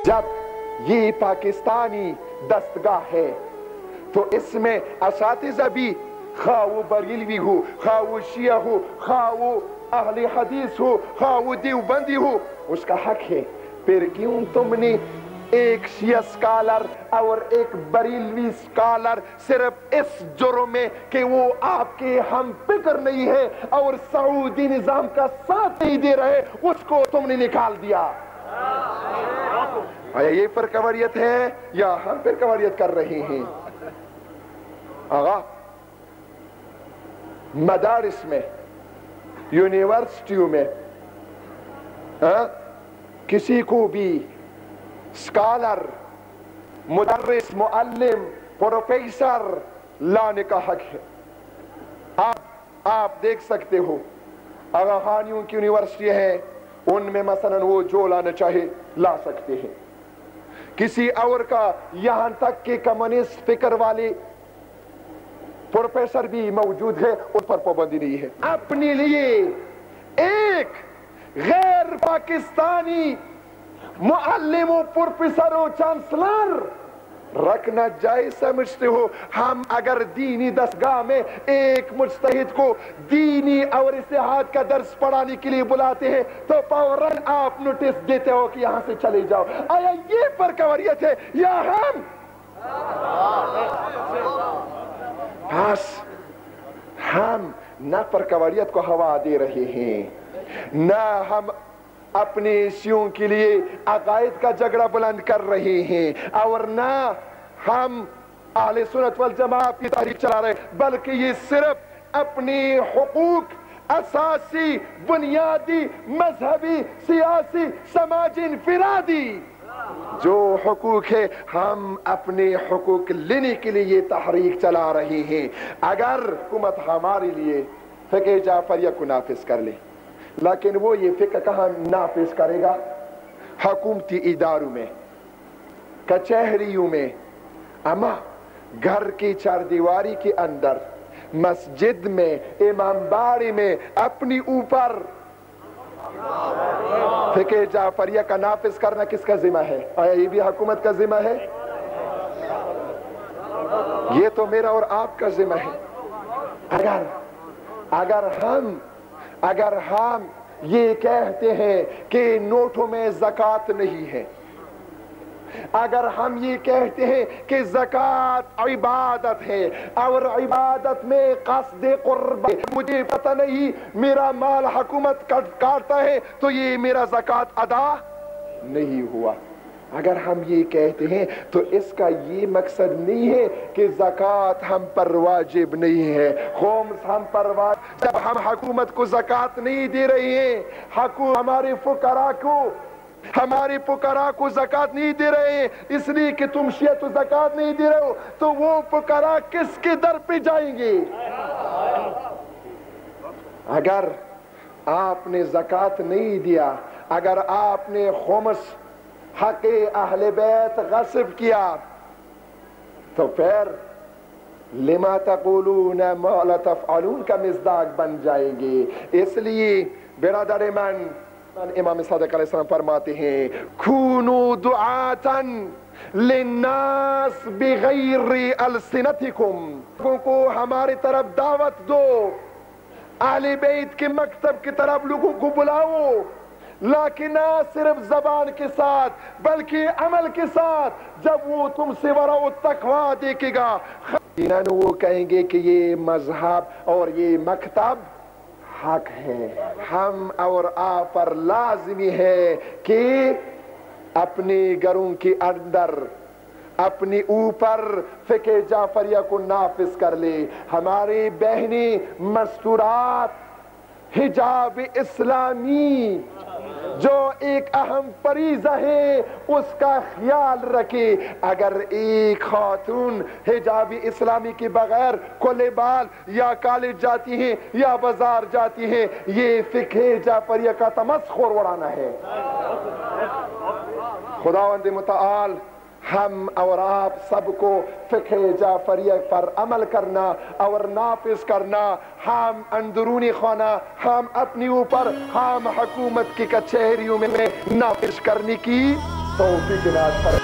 जब ये पाकिस्तानी दस्तगाह है तो इसमें असातिज़ा भी, खा वो बरेलवी हो, खा वो शिया हो, खा वो अहले हदीस हो, खा वो देवबंदी हो, उसका हक है। फिर क्यों तुमने एक शिया स्कॉलर और एक बरेलवी स्कॉलर सिर्फ इस जुर्म में कि वो आपके हम फिक्र नहीं है और सऊदी निजाम का साथ नहीं दे रहे, उसको तुमने निकाल दिया? आया ये फिरकावारियत है या हम फिरकावारियत कर रहे हैं? आगा, मदारिस में, यूनिवर्सिटियों में किसी को भी स्कॉलर, मुदर्रिस, मुअल्लिम, प्रोफेसर लाने का हक है। आप देख सकते हो आगा खानियों की यूनिवर्सिटी है, उनमें मसलन वो जो लाना चाहे ला सकते हैं। किसी और का, यहां तक कि कम्युनिस्ट फिक्र वाले प्रोफेसर भी मौजूद है, उन पर पाबंदी नहीं है। अपने लिए एक गैर पाकिस्तानी मुअल्लिम, प्रोफेसर और चांसलर रखना जायज समझते हो? हम अगर दीनी दस्तगाह में एक मुज्तहिद को दीनी और इस्तिहाद का दर्स पढ़ाने के लिए बुलाते हैं तो फौरन आप नोटिस देते हो कि यहां से चले जाओ। आया ये फिरकावारियत है या हम? बस हम न फिरकावारियत को हवा दे रहे हैं, न हम अपने इश्यूओं के लिए अकायद का झगड़ा बुलंद कर रहे हैं, और ना हम अहले सुन्नत वल जमात की तहरीक चला रहे, बल्कि ये सिर्फ अपने हुकूक, असासी, बुनियादी, मजहबी, सियासी, समाजी, इंफरादी जो हुकूक है, हम अपने हुकूक लेने के लिए ये तहरीक चला रहे हैं। अगर हुकूमत हमारे लिए फ़िक़्ह जाफरिया को नाफिज कर ले, लेकिन वो ये फिक्र कहाँ नाफिज करेगा? हुकूमती इदारों में, कचहरियों में, अमा घर की चारदीवारी के अंदर, मस्जिद में, इमामबाड़ी में अपनी ऊपर फिक्र जाफरिया का नाफिज करना किसका जिम्मा है? आया ये भी हुकूमत का जिम्मा है? ये तो मेरा और आपका जिम्मा है। अगर हम ये कहते हैं कि नोटों में ज़कात नहीं है, अगर हम ये कहते हैं कि ज़कात इबादत है और इबादत में क़स्द क़ुर्बत, मुझे पता नहीं मेरा माल हुकूमत काटता है तो ये मेरा ज़कात अदा नहीं हुआ, अगर हम ये कहते हैं तो इसका ये मकसद नहीं है कि ज़कात हम पर वाजिब नहीं है, खुम्स हम पर वाजिब। जब हम हुकूमत को ज़कात नहीं दे रहे हैं, हमारे फुकरा को ज़कात नहीं दे रहे हैं इसलिए कि तुम शिया तो ज़कात नहीं दे रहे हो, तो वो फुकरा किसके दर पे जाएंगे? अगर आपने ज़कात नहीं दिया, अगर आपने खुम्स हक़े अहले बैत गस्ब किया, तो फिर लिमा तक़ूलून मा ला तफ़अलून का मिज़दाक बन जाएंगे। इसलिए बिरादर मन, इमाम सादिक़ अलैहिस्सलाम फरमाते हैं, खूनू दुआतन लिन्नास बिग़ैरि अलसिनतिकुम, लोगों को हमारी तरफ दावत दो, अहले बैत के मकतब की तरफ लोगों को बुलाओ, लेकिन ना सिर्फ जबान के साथ बल्कि अमल के साथ। जब वो तुमसे वरा तक़वा देखेगा, वो कहेंगे कि ये मजहब और ये मकतब हक है। हम और आप पर लाज़िमी है कि अपने घरों के अंदर अपने ऊपर फ़िक़्ह जाफरिया को नाफिज कर ले। हमारी बहनी मस्तूरात, हिजाब इस्लामी जो एक अहम फरीज़ा है उसका ख्याल रखे। अगर एक खातून हिजाब इस्लामी के बगैर खुले बाल या कॉलेज जाती हैं या बाजार जाती हैं, ये फ़िक़्ह जाफरिया का तमस्खुर उड़ाना है। खुदावंद मुतआल हम और आप सबको फ़िक़्ह जाफरिया पर अमल करना और नाफिज करना, हम अंदरूनी खाना, हम अपने ऊपर, हम हुकूमत की कचहरियों में नाफिज करने की توفیق عنایت فرمائے.